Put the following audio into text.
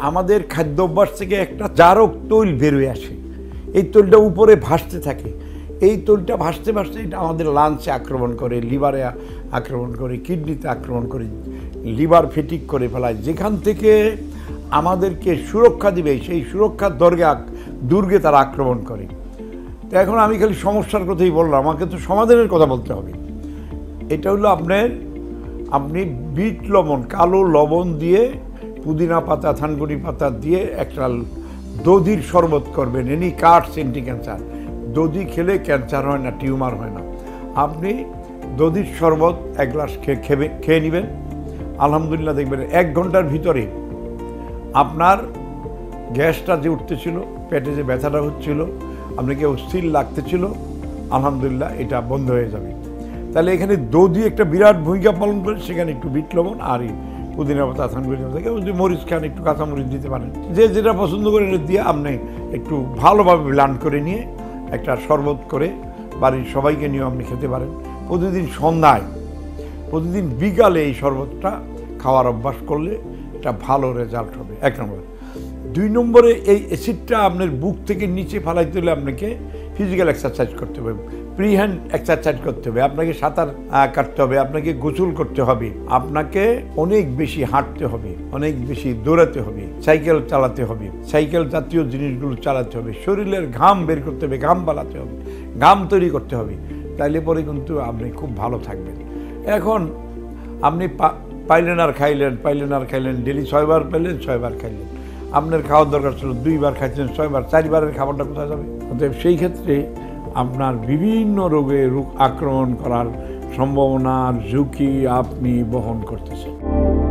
আমাদের খাদ্য অভ্যাস থেকে একটা জারক তৈল বেরোয় আসে, এই তৈলটা উপরে ভাসতে থাকে, এই তৈলটা ভাসতে ভাসতে এটা আমাদের লাঞ্চে আক্রমণ করে, লিভারে আক্রমণ করে, কিডনিতে আক্রমণ করে, লিভার ফেটিক করে ফেলায়, যেখান থেকে আমাদেরকে সুরক্ষা দিবে সেই সুরক্ষার দুর্গে তারা আক্রমণ করে। তো এখন আমি খালি সমস্যার কথাই বললাম, আমাকে তো সমাধানের কথা বলতে হবে। এটা হলো আপনি বিট লবণ, কালো লবণ দিয়ে, পুদিনা পাতা, থানকুনি পাতা দিয়ে একটা দধির শরবত করবেন। Any curds anti cancer. দধি খেলে ক্যান্সার হয় না, টিউমার হয় না। আপনি দধির শরবত 1 গ্লাস খেয়ে নেবেন, আলহামদুলিল্লাহ দেখবেন 1 ঘন্টার ভিতরে আপনার গ্যাসটা যে উঠতেছিল, পেটে যে ব্যথাটা হচ্ছিল, আপনাকে অস্থির লাগতেছিল, আলহামদুলিল্লাহ এটা বন্ধ হয়ে যাবে। তাহলে এখানে দধি একটা বিরাট ভূমিকা পালন করে। সেখানে একটু বিট লবণ আর পুদিনা পাতা, থানকুনি পাতা, যদি মরিচ খান একটু কাঁচামরিচ দিতে পারেন, যে যেটা পছন্দ করে দিয়ে আপনি একটু ভালোভাবে ব্লেন্ড করে নিয়ে একটা শরবত করে বাড়ির সবাইকে নিয়ে আপনি খেতে পারেন। প্রতিদিন সন্ধ্যায়, প্রতিদিন বিকালে এই শরবতটা খাওয়ার অভ্যাস করলে এটা ভালো রেজাল্ট হবে, 1 নম্বর। 2 নম্বরে এই অ্যাসিডটা আপনার বুক থেকে নিচে ফালাইতে হলে আপনাকে ফিজিক্যাল এক্সারসাইজ করতে হবে, প্রি হ্যান্ড এক্সারসাইজ করতে হবে, আপনাকে সাঁতার কাটতে হবে, আপনাকে গোসল করতে হবে, আপনাকে অনেক বেশি হাঁটতে হবে, অনেক বেশি দৌড়াতে হবে, সাইকেল চালাতে হবে, সাইকেল জাতীয় জিনিসগুলো চালাতে হবে, শরীরের ঘাম বের করতে হবে, ঘাম পালাতে হবে, ঘাম তৈরি করতে হবে। তাইলে পরে কিন্তু আপনি খুব ভালো থাকবেন। এখন আপনি পাইলেন আর খাইলেন, ডেলি 6 বার পেলেন, 6 বার খাইলেন। আপনার খাওয়ার দরকার ছিল 2 বার, খাইছেন 6 বার, 4 বারের খাবারটা কোথায় যাবে? অতএব সেই ক্ষেত্রে আপনার বিভিন্ন রোগ আক্রমণ করার সম্ভাবনার ঝুঁকি আপনি বহন করতেছেন।